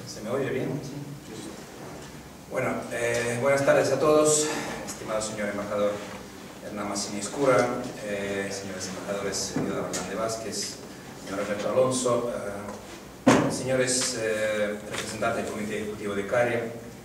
¿Se me oye bien? Sí. Bueno, buenas tardes a todos, estimado señor embajador Hernán Massini Escura, señores embajadores Eduardo Hernández Vázquez, señor Alberto Alonso, señores representantes del Comité Ejecutivo de CARIA,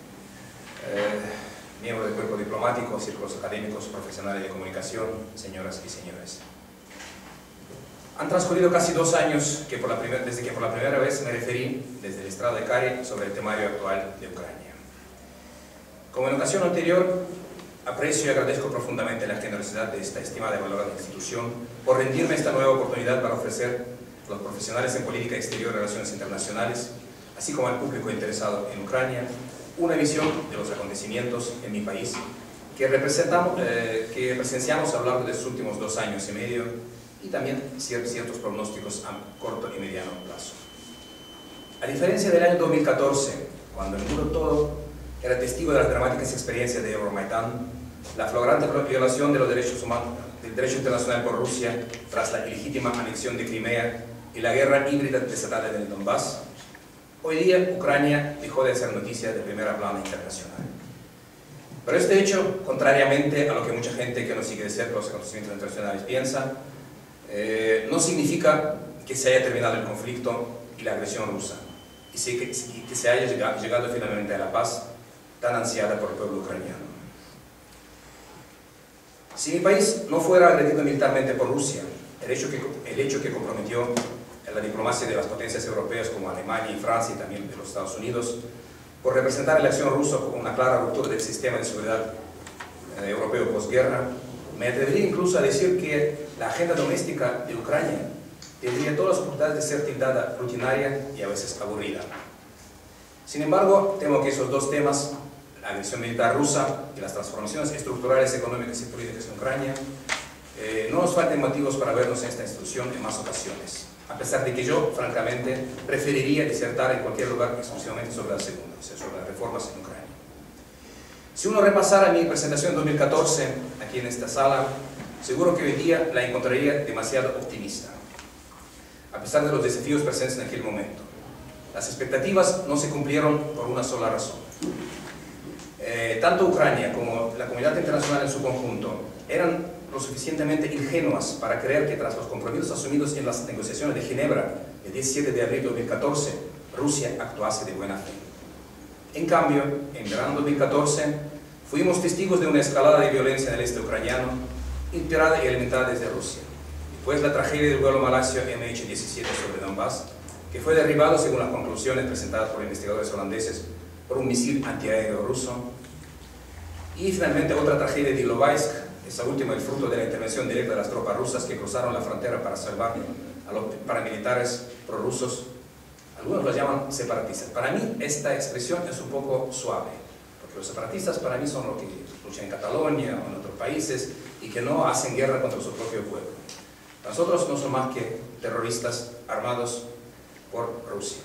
miembros del cuerpo diplomático, círculos académicos, profesionales de comunicación, señoras y señores. Han transcurrido casi 2 años desde que por la primera vez me referí desde el estrado de CARIA sobre el temario actual de Ucrania. Como en ocasión anterior, aprecio y agradezco profundamente la generosidad de esta estimada y valorada institución por rendirme esta nueva oportunidad para ofrecer a los profesionales en política exterior y relaciones internacionales, así como al público interesado en Ucrania, una visión de los acontecimientos en mi país que presenciamos a lo largo de estos últimos 2 años y medio, y también ciertos pronósticos a corto y mediano plazo. A diferencia del año 2014, cuando el mundo todo era testigo de las dramáticas experiencias de Euromaidán, la flagrante violación de los derechos humanos, del derecho internacional por Rusia tras la ilegítima anexión de Crimea y la guerra híbrida desatada en el Donbass, hoy día Ucrania dejó de ser noticia de primera plana internacional. Pero este hecho, contrariamente a lo que mucha gente que no sigue de cerca los acontecimientos internacionales piensa, no significa que se haya terminado el conflicto y la agresión rusa, y que se haya llegado finalmente a la paz tan ansiada por el pueblo ucraniano. Si mi país no fuera agredido militarmente por Rusia, el hecho que comprometió la diplomacia de las potencias europeas como Alemania y Francia y también de los Estados Unidos, por representar la acción rusa como una clara ruptura del sistema de seguridad europeo posguerra, me atrevería incluso a decir que la agenda doméstica de Ucrania tendría todas las oportunidades de ser tildada rutinaria y a veces aburrida. Sin embargo, temo que esos 2 temas, la agresión militar rusa y las transformaciones estructurales, económicas y políticas en Ucrania, no nos falten motivos para vernos en esta institución en más ocasiones, a pesar de que yo, francamente, preferiría disertar en cualquier lugar exclusivamente sobre la segunda, o sea, sobre las reformas en Ucrania. Si uno repasara mi presentación en 2014, aquí en esta sala, seguro que hoy día la encontraría demasiado optimista, a pesar de los desafíos presentes en aquel momento. Las expectativas no se cumplieron por una sola razón. Tanto Ucrania como la comunidad internacional en su conjunto eran lo suficientemente ingenuas para creer que tras los compromisos asumidos en las negociaciones de Ginebra el 17 de abril de 2014, Rusia actuase de buena fe. En cambio, en verano de 2014, fuimos testigos de una escalada de violencia en el este ucraniano, inspirada y alimentada desde Rusia. Después la tragedia del vuelo malasio MH17 sobre Donbass, que fue derribado según las conclusiones presentadas por investigadores holandeses por un misil antiaéreo ruso. Y finalmente otra tragedia de Ilovaisk, esa última el fruto de la intervención directa de las tropas rusas que cruzaron la frontera para salvar a los paramilitares prorrusos. Algunos los llaman separatistas. Para mí esta expresión es un poco suave, porque los separatistas para mí son los que luchan en Cataluña o en otros países y que no hacen guerra contra su propio pueblo. Nosotros no somos más que terroristas armados por Rusia.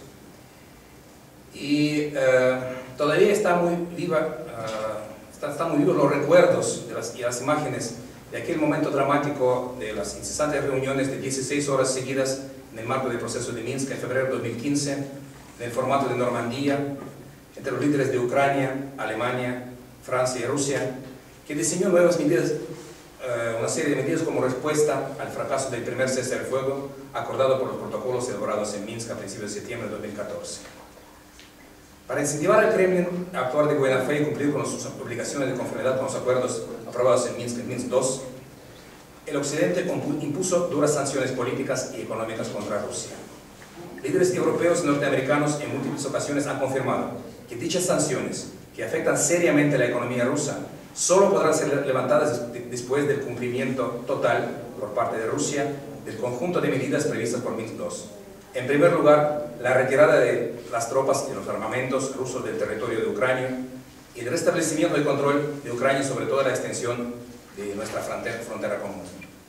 Y todavía están muy vivos los recuerdos y las imágenes de aquel momento dramático de las incesantes reuniones de 16 horas seguidas en el marco del proceso de Minsk en febrero de 2015, en el formato de Normandía, entre los líderes de Ucrania, Alemania, Francia y Rusia, que diseñó nuevas medidas, una serie de medidas como respuesta al fracaso del primer cese al fuego acordado por los protocolos elaborados en Minsk a principios de septiembre de 2014. Para incentivar al Kremlin a actuar de buena fe y cumplir con sus obligaciones de conformidad con los acuerdos aprobados en Minsk II, el Occidente impuso duras sanciones políticas y económicas contra Rusia. Líderes europeos y norteamericanos en múltiples ocasiones han confirmado que dichas sanciones, que afectan seriamente la economía rusa, solo podrán ser levantadas después del cumplimiento total por parte de Rusia del conjunto de medidas previstas por Minsk II. En primer lugar, la retirada de las tropas y los armamentos rusos del territorio de Ucrania y el restablecimiento del control de Ucrania sobre toda la extensión de nuestra frontera común.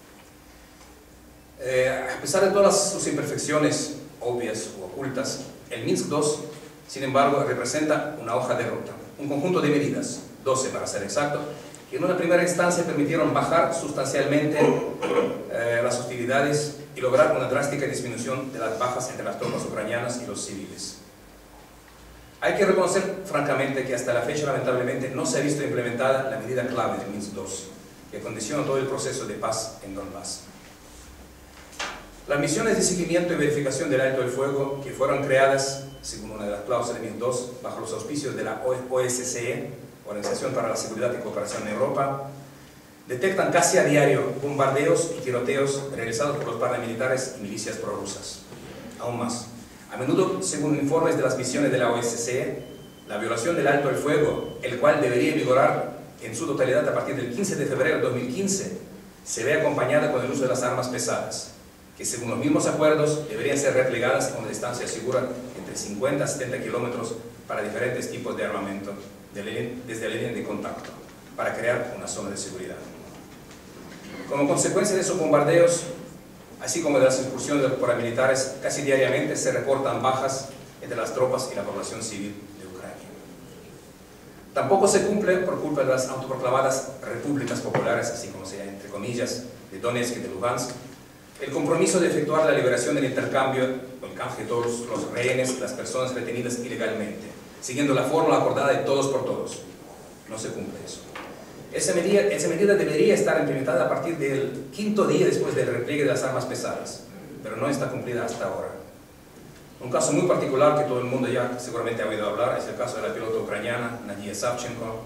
A pesar de todas sus imperfecciones obvias o ocultas, el Minsk II, sin embargo, representa una hoja de ruta, un conjunto de medidas, 12 para ser exacto, que en una primera instancia permitieron bajar sustancialmente las hostilidades y lograr una drástica disminución de las bajas entre las tropas ucranianas y los civiles. Hay que reconocer francamente que hasta la fecha lamentablemente no se ha visto implementada la medida clave del Minsk II, que condiciona todo el proceso de paz en Donbass. Las misiones de seguimiento y verificación del alto el fuego, que fueron creadas, según una de las cláusulas del Minsk II, bajo los auspicios de la OSCE, Organización para la Seguridad y Cooperación en Europa, detectan casi a diario bombardeos y tiroteos realizados por los paramilitares y milicias prorrusas. Aún más, a menudo, según informes de las misiones de la OSCE, la violación del alto el fuego, el cual debería vigorar en su totalidad a partir del 15 de febrero de 2015, se ve acompañada con el uso de las armas pesadas, que según los mismos acuerdos deberían ser replegadas a una distancia segura entre 50 a 70 kilómetros para diferentes tipos de armamento, desde la línea de contacto, para crear una zona de seguridad. Como consecuencia de esos bombardeos, así como de las incursiones de los paramilitares, casi diariamente se reportan bajas entre las tropas y la población civil de Ucrania. Tampoco se cumple, por culpa de las autoproclamadas repúblicas populares, así como se llama entre comillas, de Donetsk y de Lugansk, el compromiso de efectuar la liberación del intercambio o el canje de todos los rehenes, las personas retenidas ilegalmente, siguiendo la fórmula acordada de todos por todos. No se cumple eso. Esa medida debería estar implementada a partir del 5º día después del repliegue de las armas pesadas, pero no está cumplida hasta ahora. Un caso muy particular que todo el mundo ya seguramente ha oído hablar es el caso de la pilota ucraniana Nadia Savchenko,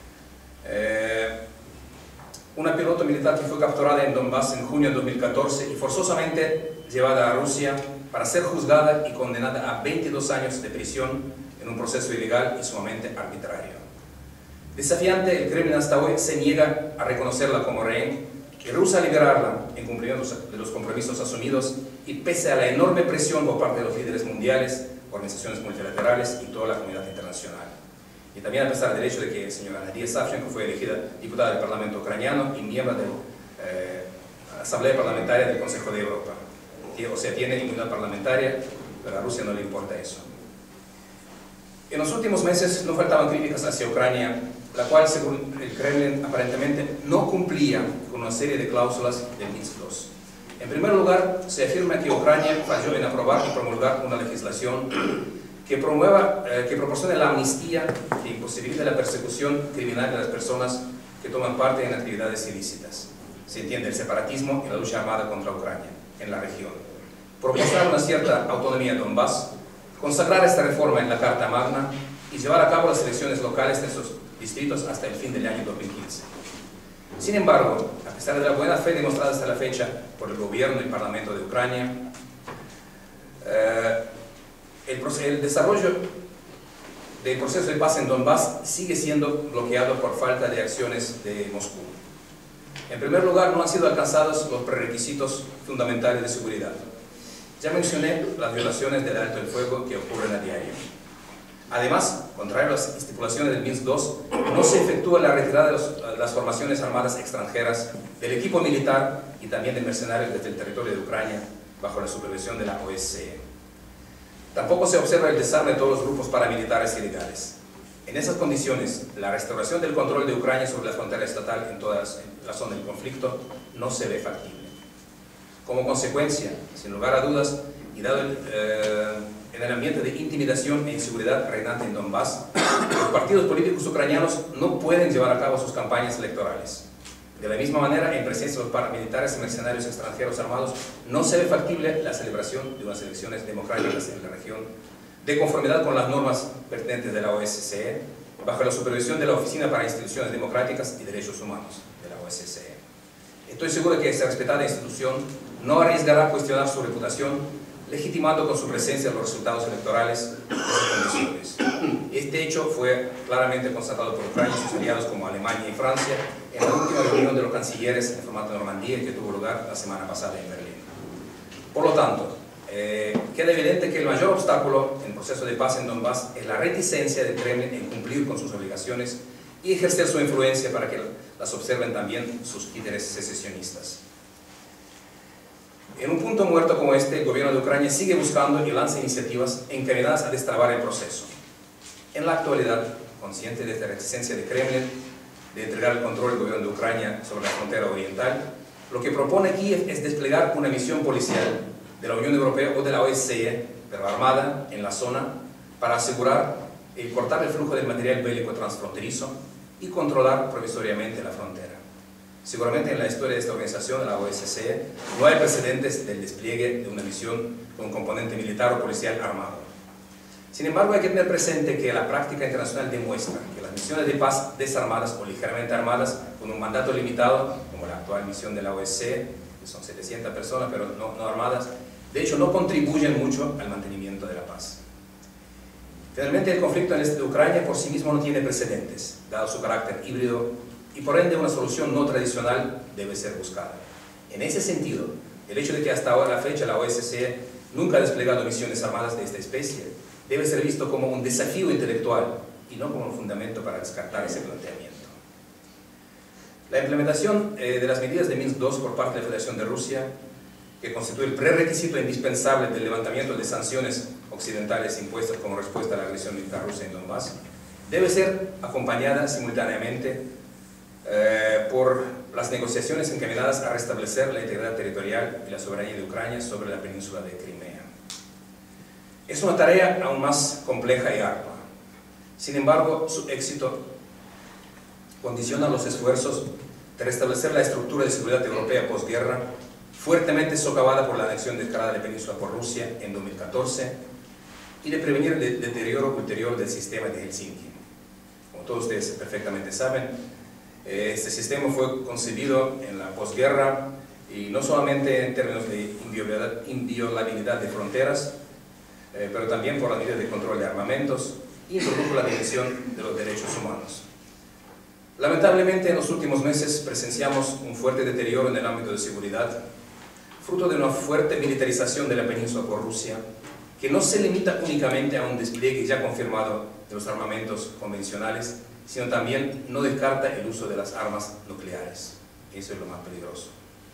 una pilota militar que fue capturada en Donbass en junio de 2014 y forzosamente llevada a Rusia para ser juzgada y condenada a 22 años de prisión en un proceso ilegal y sumamente arbitrario. Desafiante, el Kremlin hasta hoy se niega a reconocerla como rehén y rehúsa liberarla en cumplimiento de los compromisos asumidos, y pese a la enorme presión por parte de los líderes mundiales, organizaciones multilaterales y toda la comunidad internacional. Y también a pesar del hecho de que la señora Nadia Savchenko fue elegida diputada del Parlamento ucraniano y miembro de la Asamblea Parlamentaria del Consejo de Europa. O sea, tiene inmunidad parlamentaria, pero a Rusia no le importa eso. En los últimos meses no faltaban críticas hacia Ucrania, la cual, según el Kremlin, aparentemente no cumplía con una serie de cláusulas del Minsk II. En primer lugar, se afirma que Ucrania falló en aprobar y promulgar una legislación que proporcione la amnistía que imposibilita la persecución criminal de las personas que toman parte en actividades ilícitas. Se entiende el separatismo y la lucha armada contra Ucrania en la región. Proporcionar una cierta autonomía a Donbass, consagrar esta reforma en la Carta Magna y llevar a cabo las elecciones locales de esos distritos hasta el fin del año 2015. Sin embargo, a pesar de la buena fe demostrada hasta la fecha por el gobierno y parlamento de Ucrania, el desarrollo del proceso de paz en Donbass sigue siendo bloqueado por falta de acciones de Moscú. En primer lugar, no han sido alcanzados los prerequisitos fundamentales de seguridad. Ya mencioné las violaciones del alto el fuego que ocurren a diario. Además, contrario a las estipulaciones del Minsk II, no se efectúa la retirada de las formaciones armadas extranjeras, del equipo militar y también de mercenarios desde el territorio de Ucrania, bajo la supervisión de la OSCE. Tampoco se observa el desarme de todos los grupos paramilitares ilegales. En esas condiciones, la restauración del control de Ucrania sobre la frontera estatal en toda la zona del conflicto no se ve factible. Como consecuencia, sin lugar a dudas, y dado en el ambiente de intimidación e inseguridad reinante en Donbass, los partidos políticos ucranianos no pueden llevar a cabo sus campañas electorales. De la misma manera, en presencia de los paramilitares y mercenarios extranjeros armados, no se ve factible la celebración de unas elecciones democráticas en la región, de conformidad con las normas pertinentes de la OSCE, bajo la supervisión de la Oficina para Instituciones Democráticas y Derechos Humanos de la OSCE. Estoy seguro que esta respetada institución no arriesgará a cuestionar su reputación, legitimando con su presencia los resultados electorales de esas condiciones. Este hecho fue claramente constatado por Ucrania y sus aliados como Alemania y Francia en la última reunión de los cancilleres en formato de Normandía que tuvo lugar la semana pasada en Berlín. Por lo tanto, queda evidente que el mayor obstáculo en el proceso de paz en Donbass es la reticencia del Kremlin en cumplir con sus obligaciones y ejercer su influencia para que las observen también sus líderes secesionistas. En un punto muerto como este, el gobierno de Ucrania sigue buscando y lanza iniciativas encaminadas a destrabar el proceso. En la actualidad, consciente de esta reticencia de Kremlin de entregar el control del gobierno de Ucrania sobre la frontera oriental, lo que propone Kiev es desplegar una misión policial de la Unión Europea o de la OSCE, pero armada, en la zona, para asegurar el cortar el flujo del material bélico transfronterizo y controlar provisoriamente la frontera. Seguramente en la historia de esta organización, la OSCE, no hay precedentes del despliegue de una misión con un componente militar o policial armado. Sin embargo, hay que tener presente que la práctica internacional demuestra que las misiones de paz desarmadas o ligeramente armadas, con un mandato limitado, como la actual misión de la OSCE, que son 700 personas, pero no armadas, de hecho no contribuyen mucho al mantenimiento de la paz. Finalmente, el conflicto en el este de Ucrania por sí mismo no tiene precedentes, dado su carácter híbrido, y por ende una solución no tradicional debe ser buscada. En ese sentido, el hecho de que hasta ahora la fecha la OSCE nunca ha desplegado misiones armadas de esta especie debe ser visto como un desafío intelectual y no como un fundamento para descartar ese planteamiento. La implementación de las medidas de Minsk II por parte de la Federación de Rusia, que constituye el prerequisito indispensable del levantamiento de sanciones occidentales impuestas como respuesta a la agresión militar rusa en Donbass, debe ser acompañada simultáneamente por las negociaciones encaminadas a restablecer la integridad territorial y la soberanía de Ucrania sobre la península de Crimea. Es una tarea aún más compleja y ardua. Sin embargo, su éxito condiciona los esfuerzos de restablecer la estructura de seguridad europea posguerra, fuertemente socavada por la anexión descarada de la península por Rusia en 2014, y de prevenir el deterioro ulterior del sistema de Helsinki. Como todos ustedes perfectamente saben, este sistema fue concebido en la posguerra y no solamente en términos de inviolabilidad de fronteras, pero también por las medidas de control de armamentos y introdujo la dimensión de los derechos humanos. Lamentablemente, en los últimos meses presenciamos un fuerte deterioro en el ámbito de seguridad, fruto de una fuerte militarización de la península por Rusia, que no se limita únicamente a un despliegue ya confirmado de los armamentos convencionales, sino también no descarta el uso de las armas nucleares. Eso es lo más peligroso.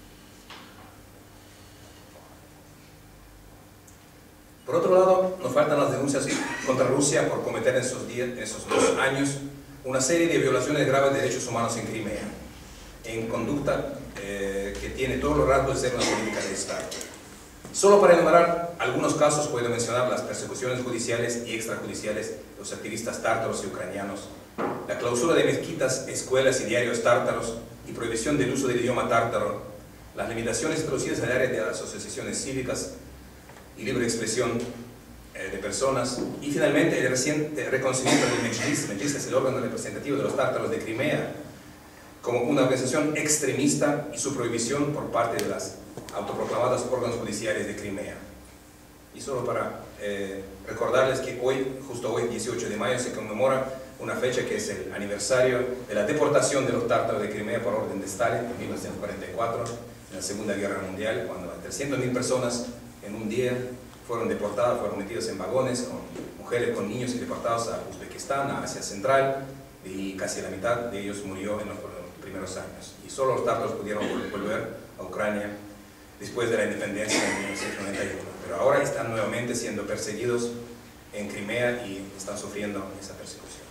Por otro lado, nos faltan las denuncias contra Rusia por cometer en esos 2 años una serie de violaciones graves de derechos humanos en Crimea, en conducta que tiene todos los rasgos de ser una política de Estado. Solo para enumerar algunos casos puedo mencionar las persecuciones judiciales y extrajudiciales de los activistas tártaros y ucranianos, la clausura de mezquitas, escuelas y diarios tártaros y prohibición del uso del idioma tártaro, las limitaciones introducidas en el área de las asociaciones cívicas y libre expresión de personas, y finalmente el reciente reconocimiento del Mejlis. Mejlis es el órgano representativo de los tártaros de Crimea como una organización extremista y su prohibición por parte de las autoproclamadas órganos judiciales de Crimea. Y solo para recordarles que hoy, justo hoy, 18 de mayo, se conmemora una fecha que es el aniversario de la deportación de los tártaros de Crimea por orden de Stalin en 1944, en la Segunda Guerra Mundial, cuando 300.000 personas en un día fueron deportadas, fueron metidas en vagones con mujeres, con niños y deportados a Uzbekistán, a Asia Central, y casi la mitad de ellos murió en los primeros años. Y solo los tártaros pudieron volver a Ucrania después de la independencia en 1991. Pero ahora están nuevamente siendo perseguidos en Crimea y están sufriendo esa persecución.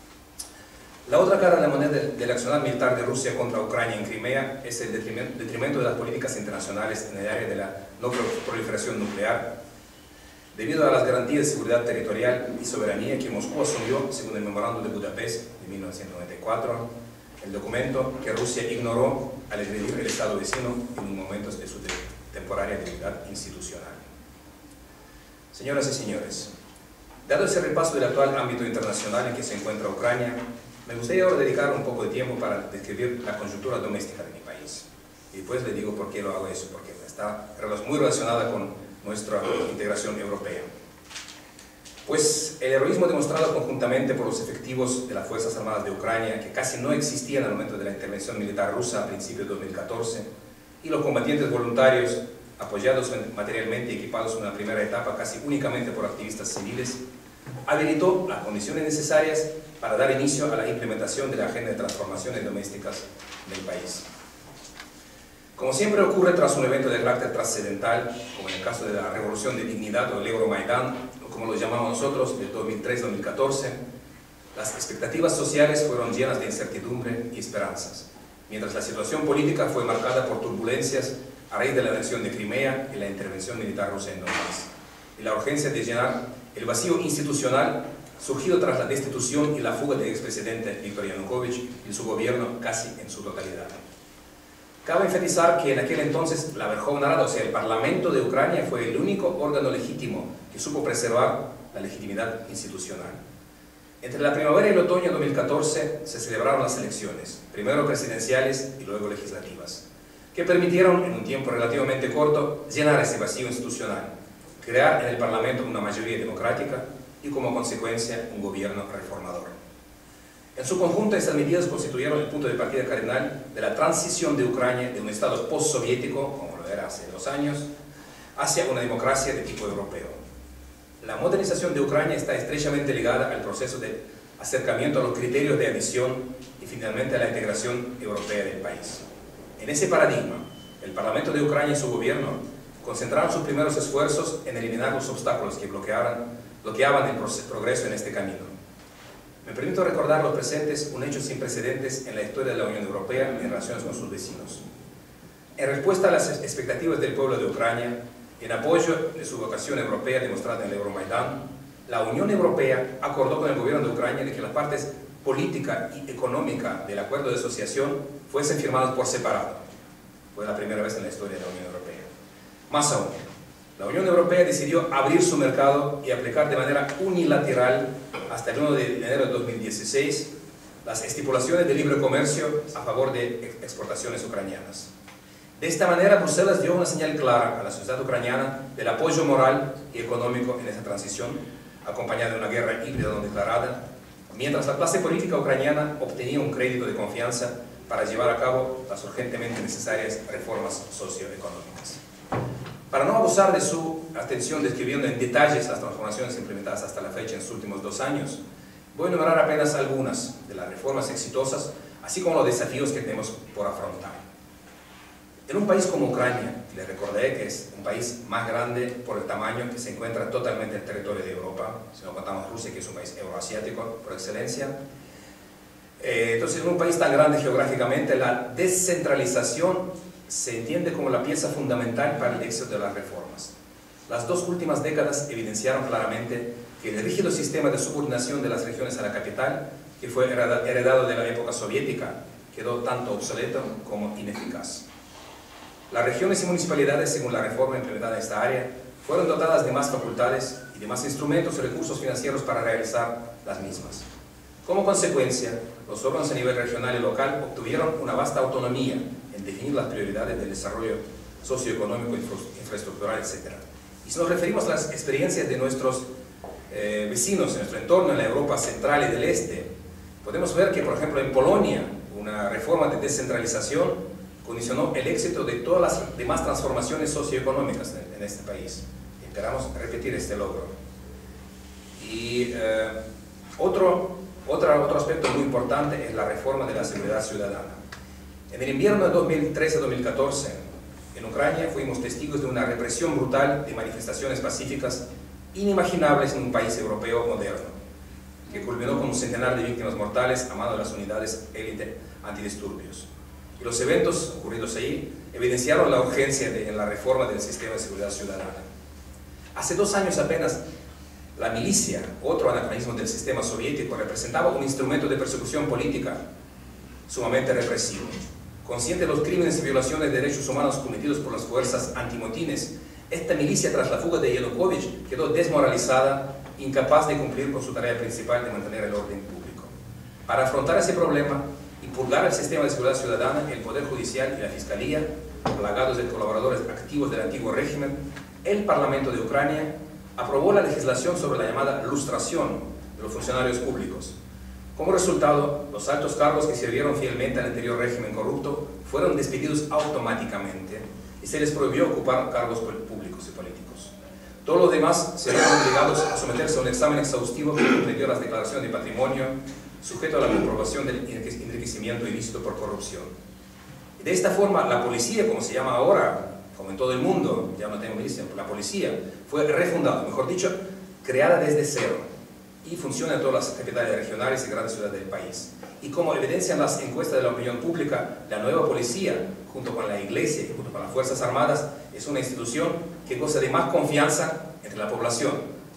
La otra cara de la moneda del accionar militar de Rusia contra Ucrania en Crimea es el detrimento de las políticas internacionales en el área de la no proliferación nuclear, debido a las garantías de seguridad territorial y soberanía que Moscú asumió según el Memorándum de Budapest de 1994, el documento que Rusia ignoró al agredir el Estado vecino en momentos de su temporaria debilidad institucional. Señoras y señores, dado ese repaso del actual ámbito internacional en que se encuentra Ucrania, me gustaría ahora dedicar un poco de tiempo para describir la coyuntura doméstica de mi país. Y después le digo por qué lo hago eso, porque está muy relacionada con nuestra integración europea. Pues el heroísmo demostrado conjuntamente por los efectivos de las Fuerzas Armadas de Ucrania, que casi no existían al momento de la intervención militar rusa a principios de 2014, y los combatientes voluntarios apoyados materialmente y equipados en una primera etapa casi únicamente por activistas civiles, habilitó las condiciones necesarias para dar inicio a la implementación de la agenda de transformaciones domésticas del país. Como siempre ocurre tras un evento de carácter trascendental, como en el caso de la Revolución de Dignidad o el Euromaidán, o como lo llamamos nosotros, del 2003-2014, las expectativas sociales fueron llenas de incertidumbre y esperanzas, mientras la situación política fue marcada por turbulencias a raíz de la anexión de Crimea y la intervención militar rusa en Donbass, y la urgencia de llenar el vacío institucional surgido tras la destitución y la fuga del expresidente Viktor Yanukovych y su gobierno casi en su totalidad. Cabe enfatizar que en aquel entonces la Verkhovna Rada, o sea, el Parlamento de Ucrania, fue el único órgano legítimo que supo preservar la legitimidad institucional. Entre la primavera y el otoño de 2014 se celebraron las elecciones, primero presidenciales y luego legislativas, que permitieron en un tiempo relativamente corto llenar ese vacío institucional, crear en el Parlamento una mayoría democrática y como consecuencia un gobierno reformador. En su conjunto, estas medidas constituyeron el punto de partida cardinal de la transición de Ucrania de un estado postsoviético, como lo era hace 2 años, hacia una democracia de tipo europeo. La modernización de Ucrania está estrechamente ligada al proceso de acercamiento a los criterios de adhesión y finalmente a la integración europea del país. En ese paradigma, el Parlamento de Ucrania y su gobierno concentraron sus primeros esfuerzos en eliminar los obstáculos que bloqueaban el progreso en este camino. Me permito recordar los presentes un hecho sin precedentes en la historia de la Unión Europea en relaciones con sus vecinos. En respuesta a las expectativas del pueblo de Ucrania, en apoyo de su vocación europea demostrada en el Euromaidán, la Unión Europea acordó con el gobierno de Ucrania de que las partes política y económica del acuerdo de asociación fuesen firmadas por separado. Fue la primera vez en la historia de la Unión Europea. Más aún, la Unión Europea decidió abrir su mercado y aplicar de manera unilateral hasta el 1 de enero de 2016 las estipulaciones de libre comercio a favor de exportaciones ucranianas. De esta manera, Bruselas dio una señal clara a la sociedad ucraniana del apoyo moral y económico en esa transición, acompañada de una guerra híbrida no declarada, mientras la clase política ucraniana obtenía un crédito de confianza para llevar a cabo las urgentemente necesarias reformas socioeconómicas. Para no abusar de su atención describiendo en detalles las transformaciones implementadas hasta la fecha en sus últimos 2 años, voy a enumerar apenas algunas de las reformas exitosas, así como los desafíos que tenemos por afrontar. En un país como Ucrania, les recordaré que es un país más grande por el tamaño, que se encuentra totalmente en el territorio de Europa, si no contamos Rusia, que es un país euroasiático por excelencia. Entonces, en un país tan grande geográficamente, la descentralización se entiende como la pieza fundamental para el éxito de las reformas. Las 2 últimas décadas evidenciaron claramente que el rígido sistema de subordinación de las regiones a la capital, que fue heredado de la época soviética, quedó tanto obsoleto como ineficaz. Las regiones y municipalidades, según la reforma implementada en esta área, fueron dotadas de más facultades y de más instrumentos y recursos financieros para realizar las mismas. Como consecuencia, los órganos a nivel regional y local obtuvieron una vasta autonomía en definir las prioridades del desarrollo socioeconómico, infraestructural, etc. Y si nos referimos a las experiencias de nuestros vecinos en nuestro entorno, en la Europa central y del este, podemos ver que, por ejemplo, en Polonia, una reforma de descentralización condicionó el éxito de todas las demás transformaciones socioeconómicas en este país. Esperamos repetir este logro. Y otro aspecto muy importante es la reforma de la seguridad ciudadana. En el invierno de 2013-2014, en Ucrania fuimos testigos de una represión brutal de manifestaciones pacíficas inimaginables en un país europeo moderno, que culminó con un centenar de víctimas mortales a mano de las unidades élite antidisturbios. Y los eventos ocurridos ahí evidenciaron la urgencia en la reforma del sistema de seguridad ciudadana. Hace 2 años apenas, la milicia, otro anacronismo del sistema soviético, representaba un instrumento de persecución política sumamente represivo. Consciente de los crímenes y violaciones de derechos humanos cometidos por las fuerzas antimotines, esta milicia, tras la fuga de Yanukovych, quedó desmoralizada, incapaz de cumplir con su tarea principal de mantener el orden público. Para afrontar ese problema y purgar el sistema de seguridad ciudadana, el Poder Judicial y la Fiscalía, plagados de colaboradores activos del antiguo régimen, el Parlamento de Ucrania aprobó la legislación sobre la llamada lustración de los funcionarios públicos. Como resultado, los altos cargos que sirvieron fielmente al anterior régimen corrupto fueron despedidos automáticamente y se les prohibió ocupar cargos públicos y políticos. Todos los demás se vieron obligados a someterse a un examen exhaustivo que comprendió las declaraciones de patrimonio, sujeto a la comprobación del enriquecimiento ilícito por corrupción. Y de esta forma, la policía, como se llama ahora, como en todo el mundo, ya no tengo milicia, la policía fue refundada, mejor dicho, creada desde cero, y funciona en todas las capitales regionales y grandes ciudades del país. Y como evidencian las encuestas de la opinión pública, la nueva policía, junto con la iglesia y junto con las Fuerzas Armadas, es una institución que goza de más confianza entre la población,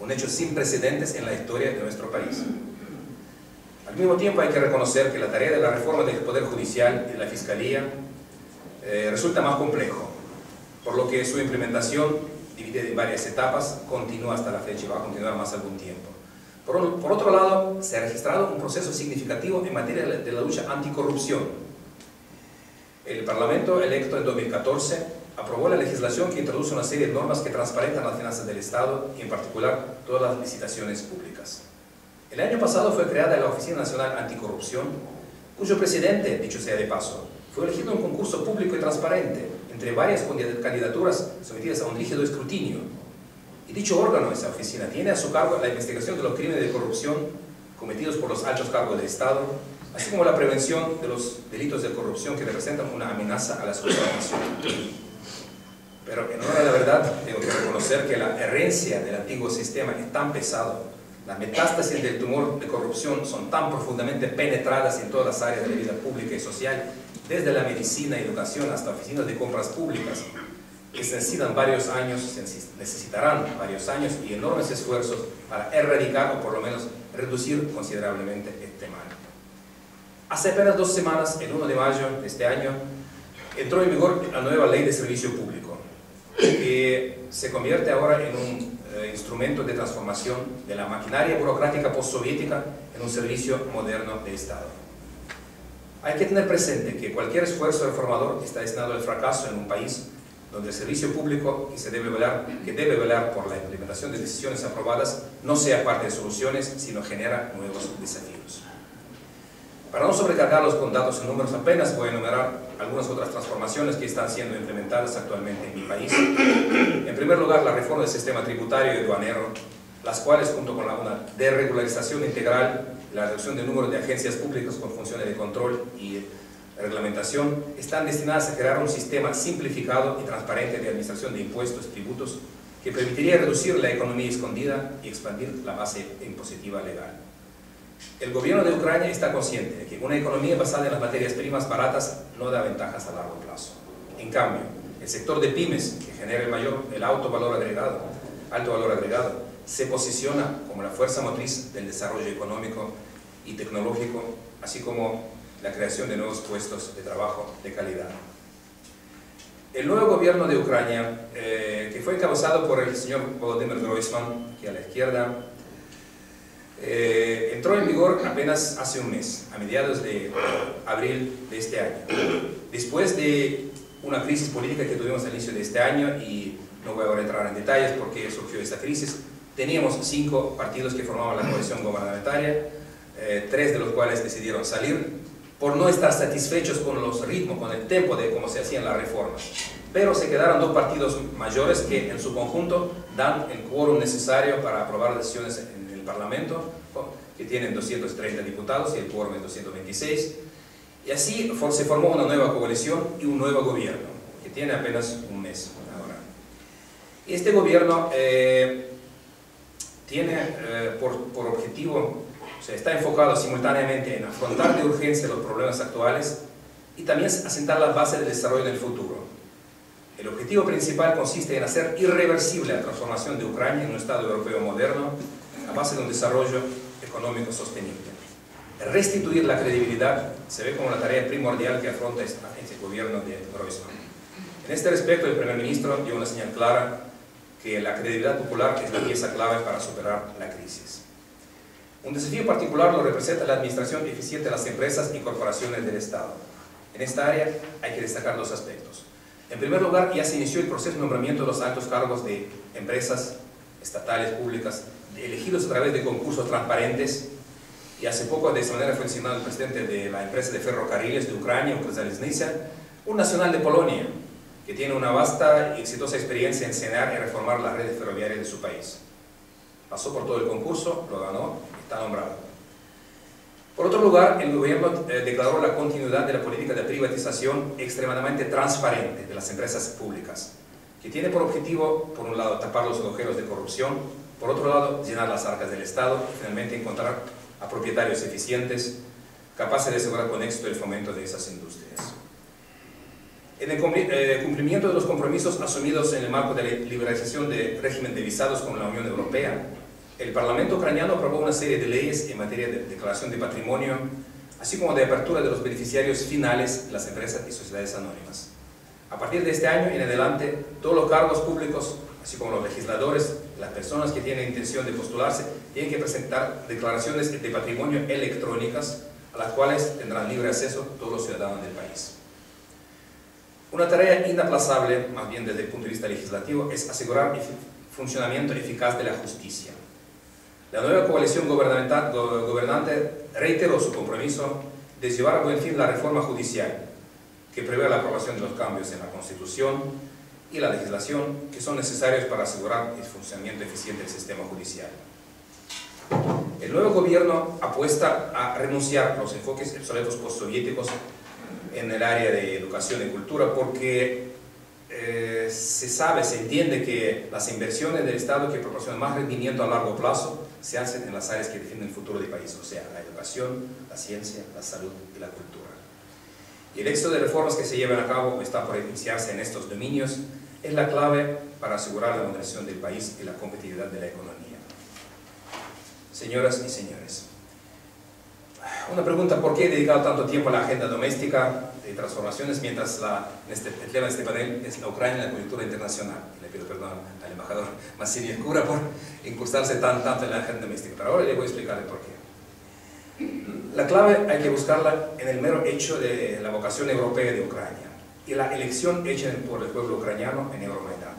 un hecho sin precedentes en la historia de nuestro país. Al mismo tiempo hay que reconocer que la tarea de la reforma del Poder Judicial y de la Fiscalía resulta más complejo, por lo que su implementación, dividida en varias etapas, continúa hasta la fecha y va a continuar más algún tiempo. Por otro lado, se ha registrado un proceso significativo en materia de la lucha anticorrupción. El Parlamento electo en 2014 aprobó la legislación que introduce una serie de normas que transparentan las finanzas del Estado y en particular todas las licitaciones públicas. El año pasado fue creada la Oficina Nacional Anticorrupción, cuyo presidente, dicho sea de paso, fue elegido en un concurso público y transparente entre varias candidaturas sometidas a un rígido escrutinio. Y dicho órgano, esa oficina, tiene a su cargo la investigación de los crímenes de corrupción cometidos por los altos cargos del Estado, así como la prevención de los delitos de corrupción que representan una amenaza a la seguridad nacional. Pero en honor a la verdad, tengo que reconocer que la herencia del antiguo sistema es tan pesado, las metástasis del tumor de corrupción son tan profundamente penetradas en todas las áreas de la vida pública y social, desde la medicina y educación hasta oficinas de compras públicas, que se necesitarán varios años y enormes esfuerzos para erradicar o por lo menos reducir considerablemente este mal. Hace apenas 2 semanas, el 1 de mayo de este año, entró en vigor la nueva Ley de Servicio Público, que se convierte ahora en un instrumento de transformación de la maquinaria burocrática postsoviética en un servicio moderno de Estado. Hay que tener presente que cualquier esfuerzo reformador está destinado al fracaso en un país donde el servicio público que debe velar por la implementación de decisiones aprobadas no sea parte de soluciones, sino genera nuevos desafíos. Para no sobrecargarlos con datos y números, apenas voy a enumerar algunas otras transformaciones que están siendo implementadas actualmente en mi país. En primer lugar, la reforma del sistema tributario y aduanero, las cuales, junto con una desregularización integral, la reducción del número de agencias públicas con funciones de control y reglamentación, están destinadas a crear un sistema simplificado y transparente de administración de impuestos y tributos que permitiría reducir la economía escondida y expandir la base impositiva legal. El gobierno de Ucrania está consciente de que una economía basada en las materias primas baratas no da ventajas a largo plazo. En cambio, el sector de pymes, que genera el alto valor agregado, se posiciona como la fuerza motriz del desarrollo económico y tecnológico, así como la creación de nuevos puestos de trabajo de calidad. El nuevo gobierno de Ucrania, que fue encabezado por el señor Volodymyr Groysman, que a la izquierda, entró en vigor apenas hace un mes, a mediados de abril de este año. Después de una crisis política que tuvimos al inicio de este año, y no voy a entrar en detalles por qué surgió esta crisis, teníamos 5 partidos que formaban la coalición gubernamental, 3 de los cuales decidieron salir por no estar satisfechos con los ritmos, con el tempo de cómo se hacían las reformas. Pero se quedaron 2 partidos mayores que en su conjunto dan el quórum necesario para aprobar decisiones en el Parlamento, que tienen 230 diputados y el quórum es 226. Y así se formó una nueva coalición y un nuevo gobierno, que tiene apenas un mes ahora. Y este gobierno tiene por objetivo, o sea, está enfocado simultáneamente en afrontar de urgencia los problemas actuales y también asentar las bases del desarrollo del futuro. El objetivo principal consiste en hacer irreversible la transformación de Ucrania en un Estado europeo moderno a base de un desarrollo económico sostenible. Restituir la credibilidad se ve como la tarea primordial que afronta este gobierno de Groysman. En este respecto, el primer ministro dio una señal clara que la credibilidad popular es la pieza clave para superar la crisis. Un desafío particular lo representa la administración eficiente de las empresas y corporaciones del Estado. En esta área hay que destacar 2 aspectos. En primer lugar, ya se inició el proceso de nombramiento de los altos cargos de empresas estatales, públicas, elegidos a través de concursos transparentes, y hace poco de esa manera fue designado el presidente de la empresa de ferrocarriles de Ucrania, Ukrzaliznytsia, un nacional de Polonia, que tiene una vasta y exitosa experiencia en enseñar y reformar las redes ferroviarias de su país. Pasó por todo el concurso, lo ganó, está nombrado. Por otro lugar, el gobierno declaró la continuidad de la política de privatización extremadamente transparente de las empresas públicas, que tiene por objetivo, por un lado, tapar los agujeros de corrupción, por otro lado, llenar las arcas del Estado y finalmente encontrar a propietarios eficientes, capaces de asegurar con éxito el fomento de esas industrias. En el cumplimiento de los compromisos asumidos en el marco de la liberalización del régimen de visados con la Unión Europea, el Parlamento ucraniano aprobó una serie de leyes en materia de declaración de patrimonio, así como de apertura de los beneficiarios finales de las empresas y sociedades anónimas. A partir de este año en adelante, todos los cargos públicos, así como los legisladores, las personas que tienen intención de postularse, tienen que presentar declaraciones de patrimonio electrónicas a las cuales tendrán libre acceso todos los ciudadanos del país. Una tarea inaplazable, más bien desde el punto de vista legislativo, es asegurar el funcionamiento eficaz de la justicia. La nueva coalición gobernante reiteró su compromiso de llevar a buen fin la reforma judicial, que prevé la aprobación de los cambios en la Constitución y la legislación que son necesarios para asegurar el funcionamiento eficiente del sistema judicial. El nuevo gobierno apuesta a renunciar a los enfoques obsoletos postsoviéticos en el área de educación y cultura, porque se entiende que las inversiones del Estado que proporcionan más rendimiento a largo plazo se hacen en las áreas que definen el futuro del país, o sea, la educación, la ciencia, la salud y la cultura. Y el éxito de reformas que se llevan a cabo o está por iniciarse en estos dominios es la clave para asegurar la modernización del país y la competitividad de la economía. Señoras y señores, una pregunta: ¿por qué he dedicado tanto tiempo a la agenda doméstica de transformaciones mientras el tema de este panel es la Ucrania y la coyuntura internacional? Y le pido perdón al embajador Massini Cura por incrustarse tanto en la agenda doméstica, pero ahora le voy a explicar el porqué. La clave hay que buscarla en el mero hecho de la vocación europea de Ucrania y la elección hecha por el pueblo ucraniano en Euromaidan.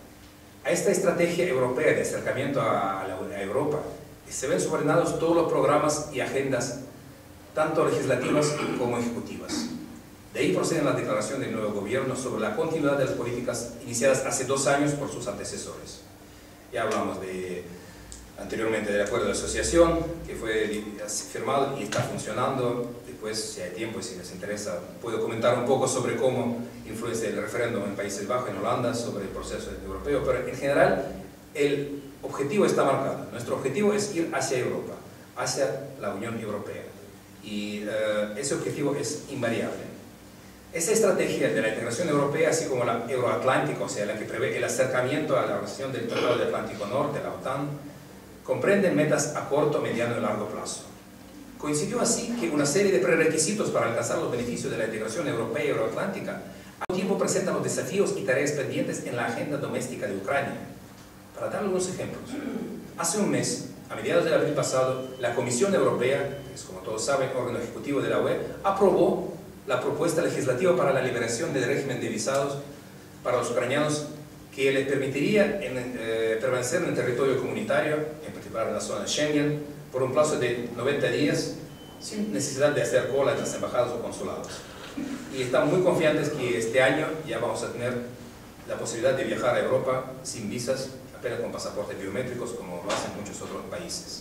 A esta estrategia europea de acercamiento a Europa se ven subordinados todos los programas y agendas, tanto legislativas como ejecutivas. De ahí procede la declaración del nuevo gobierno sobre la continuidad de las políticas iniciadas hace 2 años por sus antecesores. Ya hablamos anteriormente del acuerdo de asociación que fue firmado y está funcionando. Después, si hay tiempo y si les interesa, puedo comentar un poco sobre cómo influencia el referéndum en Países Bajos, en Holanda, sobre el proceso europeo, pero en general el objetivo está marcado. Nuestro objetivo es ir hacia Europa, hacia la Unión Europea, y ese objetivo es invariable. Esta estrategia de la integración europea, así como la euroatlántica, o sea, la que prevé el acercamiento a la organización del Tratado del Atlántico Norte, la OTAN, comprenden metas a corto, mediano y largo plazo. Coincidió así que una serie de prerequisitos para alcanzar los beneficios de la integración europea y euroatlántica al tiempo presentan los desafíos y tareas pendientes en la agenda doméstica de Ucrania. Para dar algunos ejemplos, hace un mes, a mediados de abril pasado, la Comisión Europea, que es, como todos saben, órgano ejecutivo de la UE, aprobó la propuesta legislativa para la liberación del régimen de visados para los ucranianos, que les permitiría permanecer en el territorio comunitario, en particular en la zona de Schengen, por un plazo de 90 días, sin necesidad de hacer cola en las embajadas o consulados. Y estamos muy confiantes que este año ya vamos a tener la posibilidad de viajar a Europa sin visas, apenas con pasaportes biométricos, como lo hacen muchos otros países.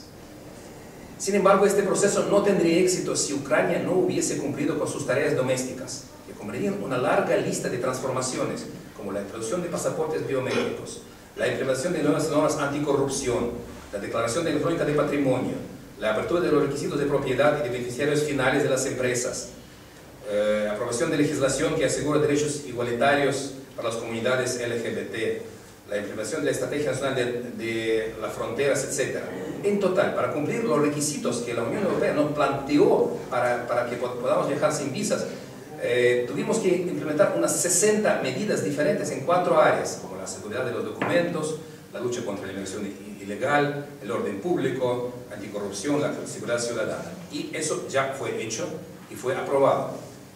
Sin embargo, este proceso no tendría éxito si Ucrania no hubiese cumplido con sus tareas domésticas, que comprendían una larga lista de transformaciones, como la introducción de pasaportes biométricos, la implementación de nuevas normas anticorrupción, la declaración de electrónica de patrimonio, la apertura de los requisitos de propiedad y de beneficiarios finales de las empresas, aprobación de legislación que asegura derechos igualitarios para las comunidades LGBT, la implementación de la Estrategia Nacional de las Fronteras, etc. En total, para cumplir los requisitos que la Unión Europea nos planteó para que podamos viajar sin visas, tuvimos que implementar unas 60 medidas diferentes en 4 áreas, como la seguridad de los documentos, la lucha contra la inmigración ilegal, el orden público, anticorrupción, la seguridad ciudadana. Y eso ya fue hecho y fue aprobado.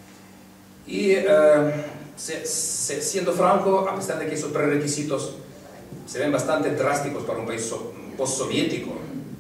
Y siendo franco, a pesar de que esos prerequisitos se ven bastante drásticos para un país postsoviético,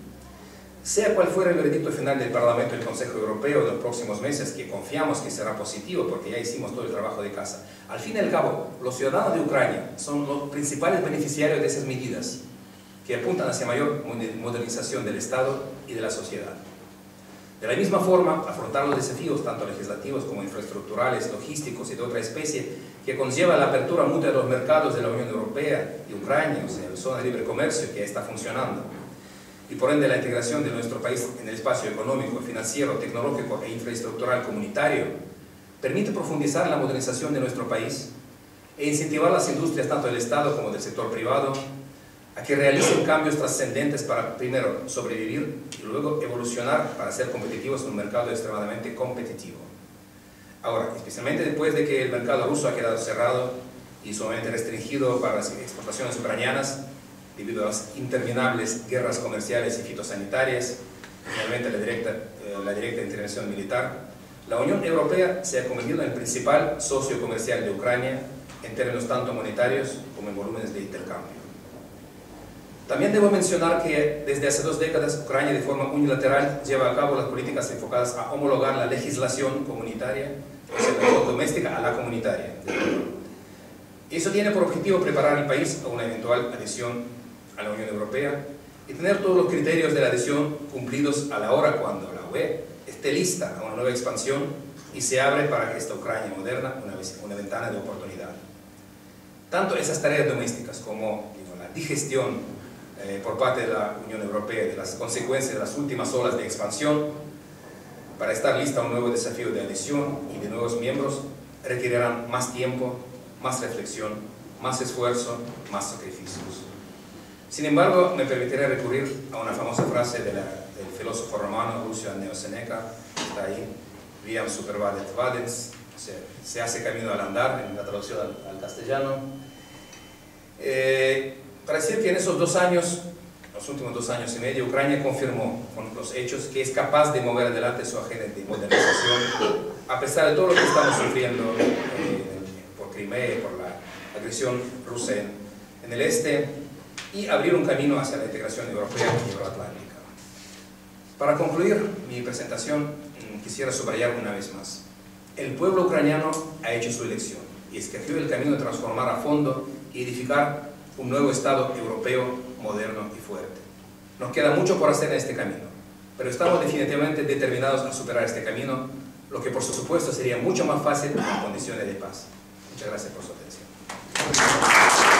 sea cual fuera el veredicto final del Parlamento y el Consejo Europeo de los próximos meses, que confiamos que será positivo porque ya hicimos todo el trabajo de casa, al fin y al cabo, los ciudadanos de Ucrania son los principales beneficiarios de esas medidas que apuntan hacia mayor modernización del Estado y de la sociedad. De la misma forma, afrontar los desafíos, tanto legislativos como infraestructurales, logísticos y de otra especie, que conlleva la apertura mutua de los mercados de la Unión Europea y Ucrania, o sea, la zona de libre comercio que ya está funcionando, y por ende la integración de nuestro país en el espacio económico, financiero, tecnológico e infraestructural comunitario, permite profundizar la modernización de nuestro país e incentivar las industrias tanto del Estado como del sector privado, a que realicen cambios trascendentes para, primero, sobrevivir y luego evolucionar para ser competitivos en un mercado extremadamente competitivo. Ahora, especialmente después de que el mercado ruso ha quedado cerrado y sumamente restringido para las exportaciones ucranianas, debido a las interminables guerras comerciales y fitosanitarias, finalmente la directa intervención militar, la Unión Europea se ha convertido en el principal socio comercial de Ucrania en términos tanto monetarios como en volúmenes de intercambio. También debo mencionar que desde hace 2 décadas Ucrania de forma unilateral lleva a cabo las políticas enfocadas a homologar la legislación comunitaria, o sea, la doméstica a la comunitaria. Eso tiene por objetivo preparar al país a una eventual adhesión a la Unión Europea y tener todos los criterios de la adhesión cumplidos a la hora cuando la UE esté lista a una nueva expansión y se abre para esta Ucrania moderna una ventana de oportunidad. Tanto esas tareas domésticas como la digestión por parte de la Unión Europea de las consecuencias de las últimas olas de expansión, para estar lista a un nuevo desafío de adhesión y de nuevos miembros, requerirán más tiempo, más reflexión, más esfuerzo, más sacrificios. Sin embargo, me permitiré recurrir a una famosa frase del filósofo romano Lucian Seneca, que está ahí, viam supervadet vadens, o sea, se hace camino al andar, en la traducción al castellano, para decir que en esos 2 años, los últimos 2 años y medio, Ucrania confirmó con los hechos que es capaz de mover adelante su agenda de modernización, a pesar de todo lo que estamos sufriendo por Crimea y por la agresión rusa en el este, y abrir un camino hacia la integración europea y euroatlántica. Para concluir mi presentación, quisiera subrayar una vez más. El pueblo ucraniano ha hecho su elección y escogió el camino de transformar a fondo y edificar un nuevo Estado europeo moderno y fuerte. Nos queda mucho por hacer en este camino, pero estamos definitivamente determinados a superar este camino, lo que por supuesto sería mucho más fácil en condiciones de paz. Muchas gracias por su atención.